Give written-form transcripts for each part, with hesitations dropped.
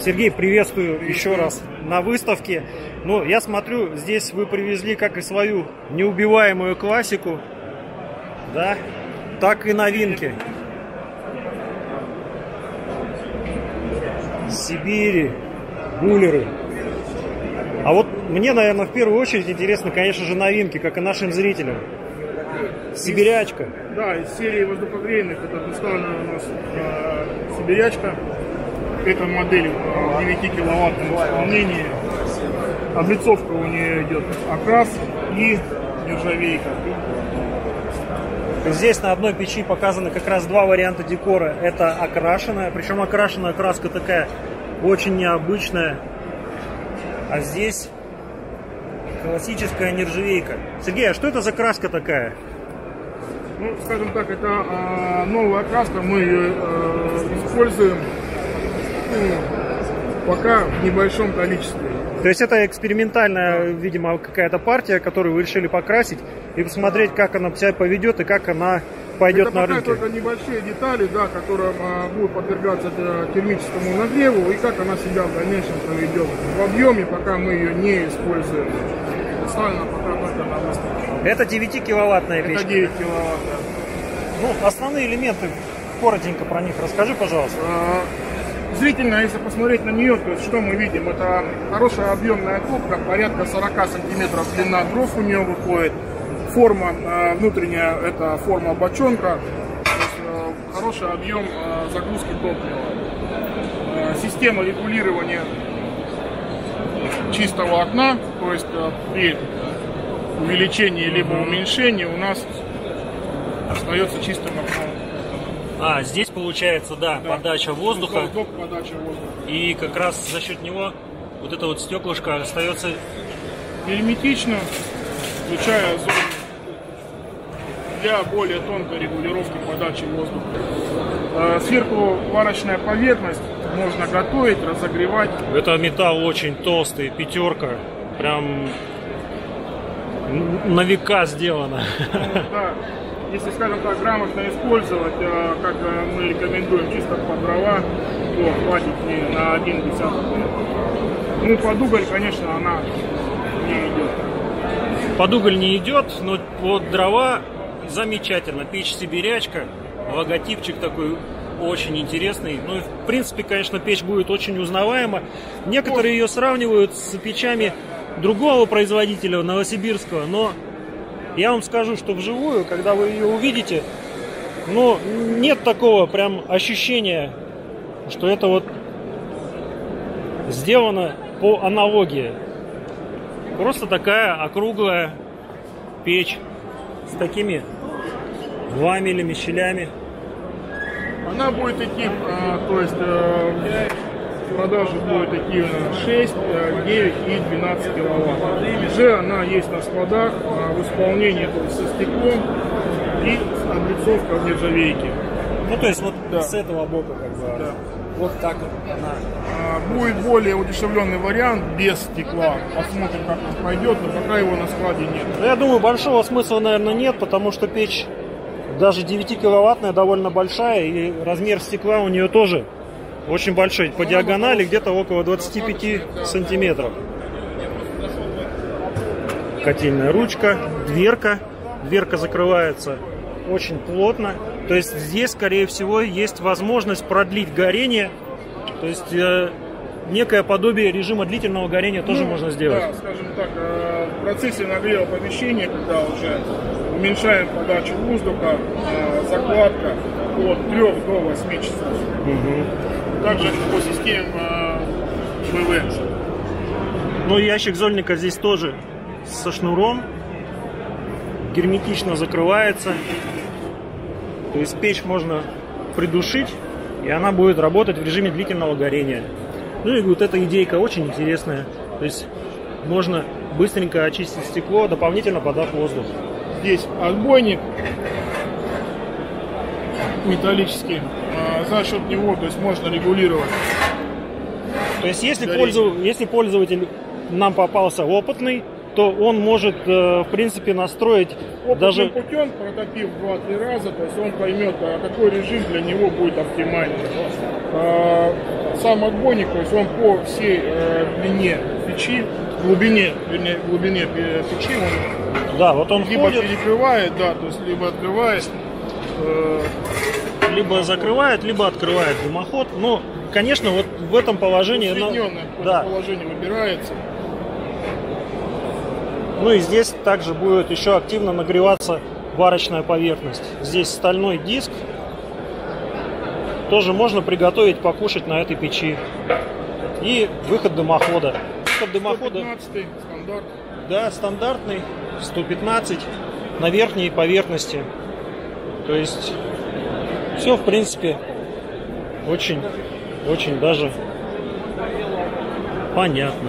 Сергей, приветствую еще раз на выставке. Ну, я смотрю, здесь вы привезли как и свою неубиваемую классику, да, так и новинки. Сибири, буллеры. А вот мне, наверное, в первую очередь интересно, конечно же, новинки, как и нашим зрителям. Сибирячка. Да, из серии воздухогрейных это представлена у нас Сибирячка. Эта модель в 9 киловаттном исполнении. Облицовка у нее идет окрас и нержавейка. Здесь на одной печи показаны как раз два варианта декора. Это окрашенная, причем окрашенная краска такая очень необычная. А здесь классическая нержавейка. Сергей, а что это за краска такая? Ну, скажем так, это новая краска. Мы ее используем пока в небольшом количестве. То есть это экспериментальная, видимо, какая-то партия, которую вы решили покрасить и посмотреть, как она себя поведет и как она пойдет это на пока рынке. только небольшие детали, да, которые будут подвергаться термическому нагреву и как она себя в дальнейшем проведет. В объеме пока мы ее не используем. Поставлена пока только на выставке. Это 9-киловаттная печь. Это 9 киловатт. Ну, основные элементы, коротенько про них расскажи, пожалуйста. Зрительно, если посмотреть на нее, то есть что мы видим? Это хорошая объемная топка, порядка 40 сантиметров длина дров у нее выходит. Форма внутренняя, это форма бочонка. То есть, хороший объем загрузки топлива. Система регулирования чистого окна, то есть при увеличении либо уменьшении у нас остается чистым окном. А, здесь получается, да, подача воздуха. Подача воздуха. И как раз за счет него вот это вот стеклышко остается герметично, включая зону для более тонкой регулировки подачи воздуха. Сверху варочная поверхность, можно готовить, разогревать. Это металл очень толстый, пятерка, прям на века сделано. Да. Если, скажем так, грамотно использовать, как мы рекомендуем, чисто под дрова, то хватит не на 1/10 метра. Ну, под уголь, конечно, она не идет. Под уголь не идет, но под дрова замечательно. Печь Сибирячка, логотипчик такой очень интересный. Ну и в принципе, конечно, печь будет очень узнаваема. Некоторые ее сравнивают с печами другого производителя, новосибирского, но я вам скажу, что вживую, когда вы ее увидите, ну, нет такого прям ощущения, что это вот сделано по аналогии. Просто такая округлая печь с такими ламелями, щелями. Она будет идти, то есть в продаже будет идти 6, 9 и 12 киловатт. Уже она есть на складах в исполнении со стеклом и облицовка в нержавейке. Ну то есть вот да. С этого бока как бы да. Вот так вот она. Будет более удешевленный вариант без стекла. Посмотрим, как он пойдет, но пока его на складе нет. Я думаю, большого смысла, наверное, нет, потому что печь даже 9-киловаттная довольно большая, и размер стекла у нее тоже очень большой. По диагонали где-то около 25 сантиметров. Котельная ручка, дверка. Дверка закрывается очень плотно. То есть здесь, скорее всего, есть возможность продлить горение. То есть некое подобие режима длительного горения тоже можно сделать. Да, скажем так, в процессе нагрева помещения, когда уже уменьшаем подачу воздуха, закладка от 3 до 8 часов. Также по системе МВ. Ну, ящик зольника здесь тоже со шнуром. Герметично закрывается. То есть печь можно придушить, и она будет работать в режиме длительного горения. Ну и вот эта идейка очень интересная. То есть можно быстренько очистить стекло, дополнительно подав воздух. Здесь отбойник металлический. За счет него, то есть можно регулировать. То есть если пользователь нам попался опытный, то он может, в принципе, настроить даже... путем, протопив 2-3 раза, то есть он поймет, какой режим для него будет оптимальный. Сам отбойник, то есть он по всей длине печи, глубине печи, он, да, вот он либо входит, перекрывает, да, то есть либо открывает, либо закрывает, либо открывает дымоход. Ну, конечно, вот в этом положении... усредненное да. положение выбирается. Ну и здесь также будет еще активно нагреваться варочная поверхность. Здесь стальной диск. Тоже можно приготовить, покушать на этой печи. И выход дымохода. Выход дымохода... 115 стандарт. Да, стандартный, 115 на верхней поверхности. То есть все, в принципе, очень даже понятно.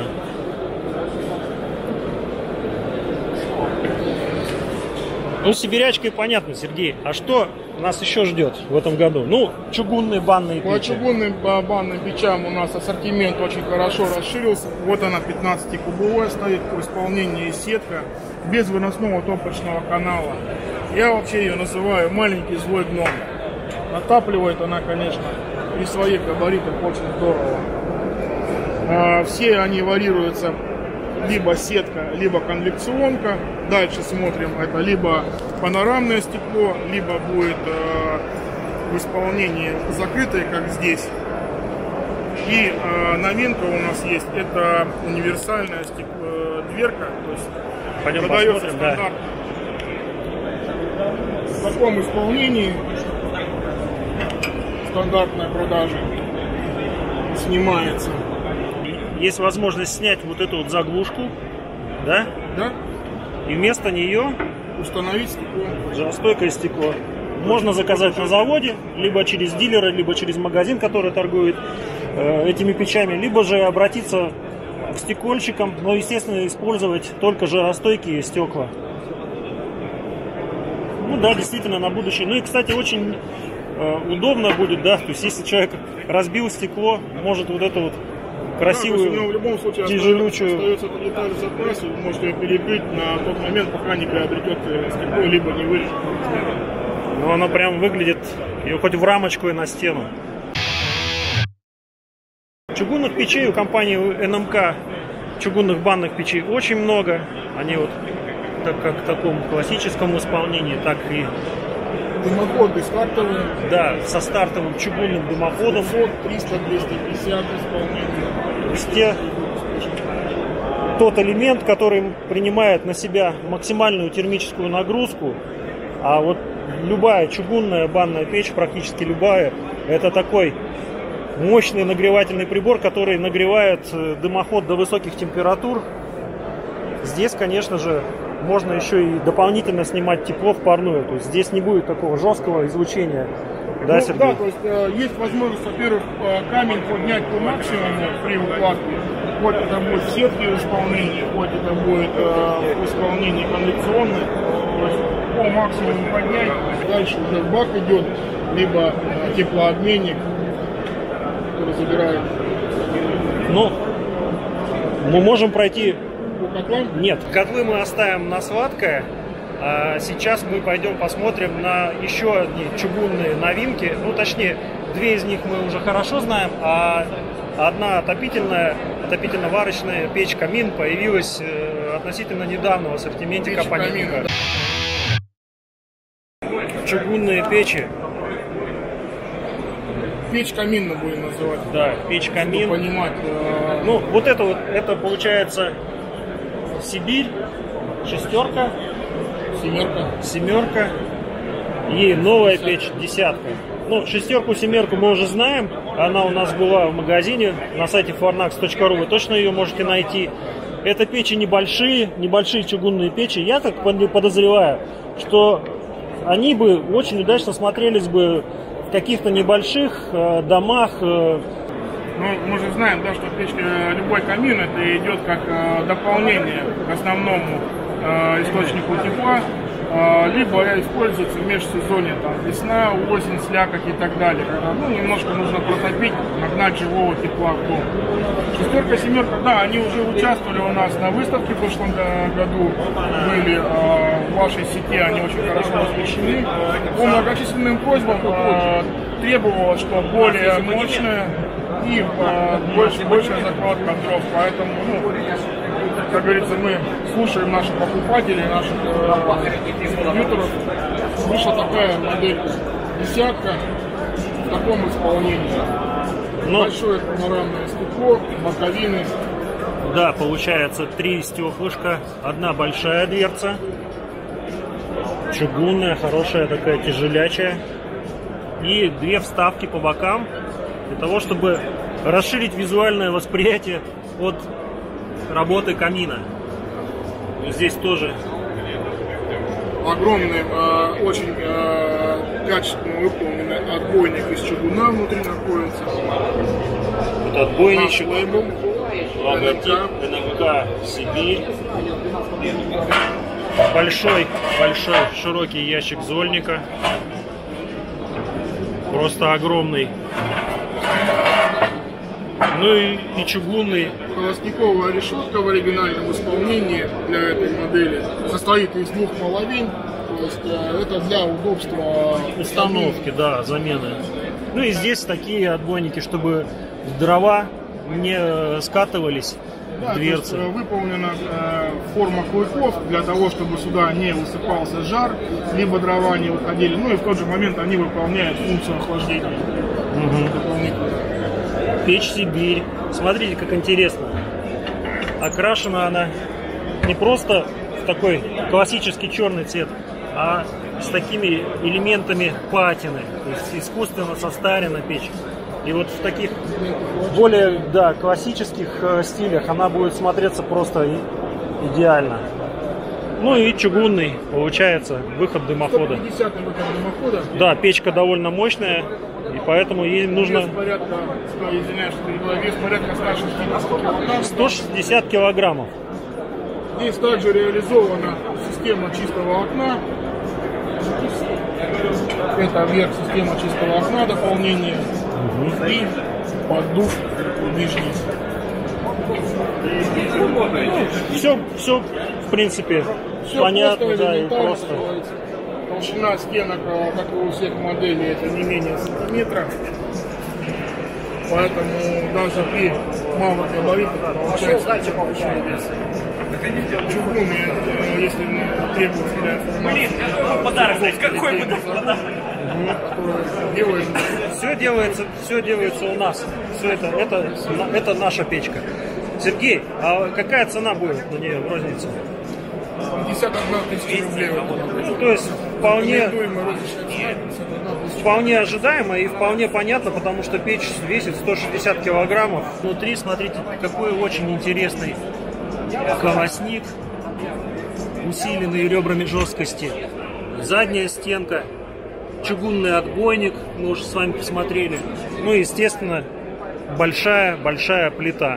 Ну, с сибирячкой понятно, Сергей. А что нас еще ждет в этом году? Ну, чугунные банные печи. По чугунным банным печам у нас ассортимент очень хорошо расширился. Вот она 15-кубовая стоит по исполнению сетка, без выносного топочного канала. Я вообще ее называю маленький злой гном. Отапливает она, конечно, при своих габаритах очень здорово. Все они варьируются либо сетка, либо конвекционка. Дальше смотрим, это либо панорамное стекло, либо будет в исполнении закрытое, как здесь. И новинка у нас есть, это универсальная дверка, то есть пойдем продается посмотрим, стандартно. В таком исполнении стандартная продажа снимается. Есть возможность снять вот эту вот заглушку, да? Да? И вместо нее Установить стекло. жаростойкое стекло. Можно заказать на заводе, либо через дилера, либо через магазин, который торгует этими печами, либо же обратиться к стекольщикам, но, естественно, использовать только жаростойкие стекла. Ну да, действительно, на будущее. Ну и, кстати, очень удобно будет, да, то есть если человек разбил стекло, может вот эту вот красивую, да, у него в любом случае тяжелючую... остается деталь в запасе, вы можете ее перекрыть на тот момент, пока не приобретет стекло, либо не вырежет. Ну, оно прям выглядит, ее хоть в рамочку и на стену. Чугунных печей у компании НМК, чугунных банных печей очень много. Они вот так как в таком классическом исполнении, так и... Дымоход бесстартовый. Да, со стартовым чугунным дымоходом. 300, 250 исполнение. То есть тот элемент, который принимает на себя максимальную термическую нагрузку, а вот любая чугунная банная печь, практически любая, это такой мощный нагревательный прибор, который нагревает дымоход до высоких температур. Здесь, конечно же, можно еще и дополнительно снимать тепло в парную. То есть здесь не будет такого жесткого излучения. Да, Сергей? Да, то есть есть возможность, во-первых, камень поднять по максимуму при укладке. Хоть это будет в сетке в исполнении, хоть это будет в исполнении конвекционной. То есть по максимуму поднять. Дальше уже в бак идет, либо теплообменник, который забирает. Ну, мы можем пройти... Котлам? Нет, котлы мы оставим на сладкое. А сейчас мы пойдем посмотрим на еще одни чугунные новинки. Ну, точнее, две из них мы уже хорошо знаем, а одна отопительно-варочная печь-камин появилась относительно недавно в ассортименте компании. Чугунные печи. Печь-камин мы будем называть. Да, печь-камин. Понимать. Ну, вот это получается Сибирь, шестерка. Семерка и новая печь десятка. Ну, шестерку, семерку мы уже знаем. Она у нас была в магазине на сайте fornax.ru. Вы точно ее можете найти. Это печи небольшие чугунные печи. Я так подозреваю, что они бы очень удачно смотрелись бы в каких-то небольших домах. Ну, мы же знаем, да, что печка, любой камин, это идет как дополнение к основному источнику тепла. либо используется в межсезонье, там, весна, осень, слякоть и так далее, когда, ну, немножко нужно протопить, нагнать живого тепла в дом. Шестерка, семерка, да, они уже участвовали у нас на выставке в прошлом году, были в вашей сети, они очень хорошо освещены. По многочисленным просьбам требовалось, что более мощная и большая закладка дров, поэтому, ну, как говорится, мы слушаем наших покупателей, наших дистрибьюторов. Вышла такая модель десятка в таком исполнении. Большое панорамное стекло, боковины. Да, получается 3 стеклышка, одна большая дверца, чугунная, хорошая такая, тяжелячая, и 2 вставки по бокам, для того, чтобы расширить визуальное восприятие от работы камина. Здесь тоже огромный, очень качественно выполненный отбойник из чугуна внутри находится. Вот отбойничек, логотип НМК Сибирь. Большой широкий ящик зольника. Просто огромный. Ну и чугунный. Холостяковая решетка в оригинальном исполнении для этой модели состоит из 2 половин. То есть это для удобства установки, да, замены. Ну и здесь такие отбойники, чтобы дрова не скатывались в дверцы. Выполнена форма клыков для того, чтобы сюда не высыпался жар, либо дрова не уходили. Ну и в тот же момент они выполняют функцию охлаждения. Печь Сибирь. Смотрите, как интересно. Окрашена она не просто в такой классический черный цвет, а с такими элементами патины. То есть искусственно состарена печь. И вот в таких более, да, классических стилях она будет смотреться просто идеально. Ну и чугунный, получается, выход дымохода. 150 выход дымохода. Да, печка довольно мощная, и поэтому ей нужно... Вес порядка, извиняюсь, вес порядка 160 килограммов. 160 килограммов. Здесь также реализована система чистого окна. Это верх система чистого окна, дополнение. И поддув нижний. Все, в принципе, все понятно, просто, да, и просто. Толщина стенок, как и у всех моделей, это не менее сантиметра. Поэтому даже при малых габаритах получается повышенный вес. Чугунные, если требуется для информации. Подарок, какой бы Все делается у нас. Все это наша печка. Сергей, а какая цена будет на нее в рознице? 51 тысяча рублей. То есть вполне ожидаемо и вполне понятно, потому что печь весит 160 килограммов. Внутри, смотрите, какой очень интересный колосник, усиленный ребрами жесткости. Задняя стенка, чугунный отбойник, мы уже с вами посмотрели. Ну и, естественно, большая плита.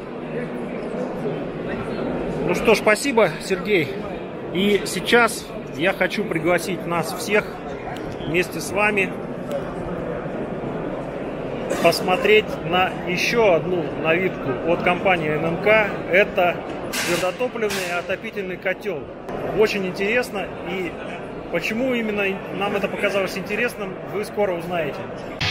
Ну что ж, спасибо, Сергей. И сейчас я хочу пригласить нас всех вместе с вами посмотреть на еще одну новинку от компании НМК. Это твердотопливный отопительный котел. Очень интересно, и почему именно нам это показалось интересным, вы скоро узнаете.